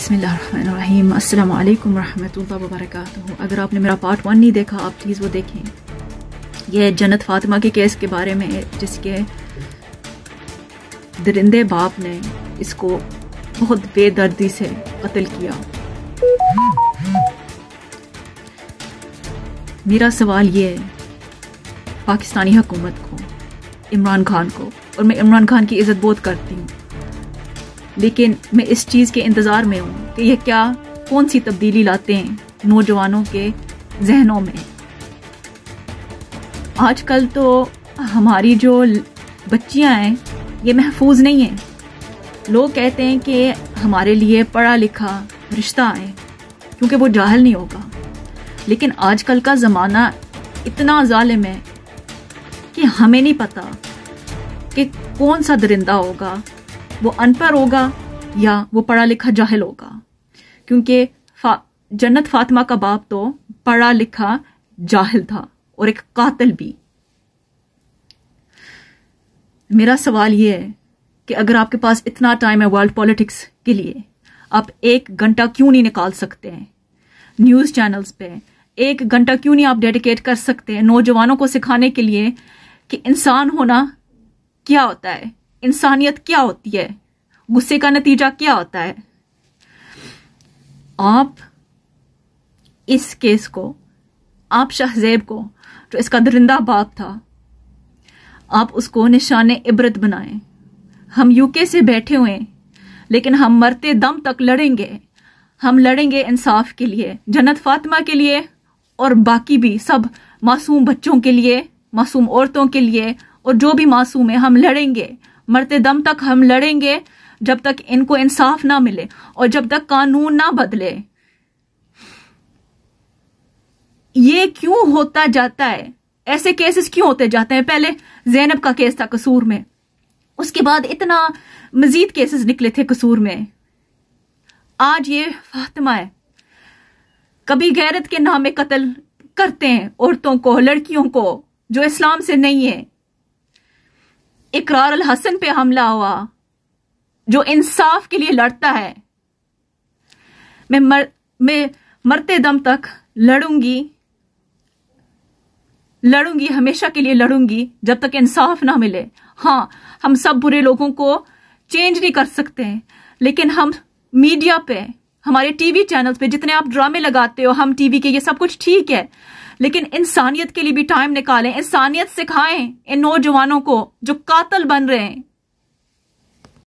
बिस्मिल्लाहिर्रहमानिर्रहीम। अस्सलाम वालेकुम रहमतुल्लाहि व बरकातुहू। अगर आपने मेरा पार्ट 1 नहीं देखा आप प्लीज़ वो देखें। यह जन्नत फातिमा के केस के बारे में है, जिसके दरिंदे बाप ने इसको बहुत बेदर्दी से कत्ल किया। मेरा सवाल ये है पाकिस्तानी हुकूमत को, इमरान खान को, और मैं इमरान खान की इज़्ज़त बहुत करती हूँ, लेकिन मैं इस चीज़ के इंतज़ार में हूँ कि यह कौन सी तब्दीली लाते हैं नौजवानों के जहनों में। आजकल तो हमारी जो बच्चियाँ हैं ये महफूज नहीं हैं। लोग कहते हैं कि हमारे लिए पढ़ा लिखा रिश्ता है क्योंकि वो जाहिल नहीं होगा, लेकिन आजकल का ज़माना इतना जालिम है कि हमें नहीं पता कि कौन सा दरिंदा होगा, वो अनपढ़ होगा या वो पढ़ा लिखा जाहिल होगा। क्योंकि जन्नत फातिमा का बाप तो पढ़ा लिखा जाहिल था और एक कातिल भी। मेरा सवाल ये है कि अगर आपके पास इतना टाइम है वर्ल्ड पॉलिटिक्स के लिए, आप 1 घंटा क्यों नहीं निकाल सकते हैं न्यूज़ चैनल्स पे? 1 घंटा क्यों नहीं आप डेडिकेट कर सकते हैं नौजवानों को सिखाने के लिए कि इंसान होना क्या होता है, इंसानियत क्या होती है, गुस्से का नतीजा क्या होता है। आप इस केस को, आप शहज़ैब को, जो इसका दरिंदा बाप था, आप उसको निशाने इबरत बनाएं। हम यूके से बैठे हुए हैं, लेकिन हम मरते दम तक लड़ेंगे। हम लड़ेंगे इंसाफ के लिए, जन्नत फातिमा के लिए, और बाकी भी सब मासूम बच्चों के लिए, मासूम औरतों के लिए, और जो भी मासूम है हम लड़ेंगे। मरते दम तक हम लड़ेंगे जब तक इनको इंसाफ ना मिले और जब तक कानून ना बदले। ये क्यों होता जाता है? ऐसे केसेस क्यों होते जाते हैं? पहले ज़ैनब का केस था कसूर में, उसके बाद इतना मजीद केसेस निकले थे कसूर में। आज ये फातिमा है। कभी गैरत के नाम में कत्ल करते हैं औरतों को, लड़कियों को, जो इस्लाम से नहीं है। इकरार अल हसन पे हमला हुआ, जो इंसाफ के लिए लड़ता है। मैं मरते दम तक लड़ूंगी, हमेशा के लिए लड़ूंगी जब तक इंसाफ ना मिले। हाँ, हम सब बुरे लोगों को चेंज नहीं कर सकते हैं, लेकिन हम मीडिया पे, हमारे टीवी चैनल्स पे जितने आप ड्रामे लगाते हो, हम टीवी के, ये सब कुछ ठीक है, लेकिन इंसानियत के लिए भी टाइम निकालें। इंसानियत सिखाएं इन नौजवानों को जो कातिल बन रहे हैं।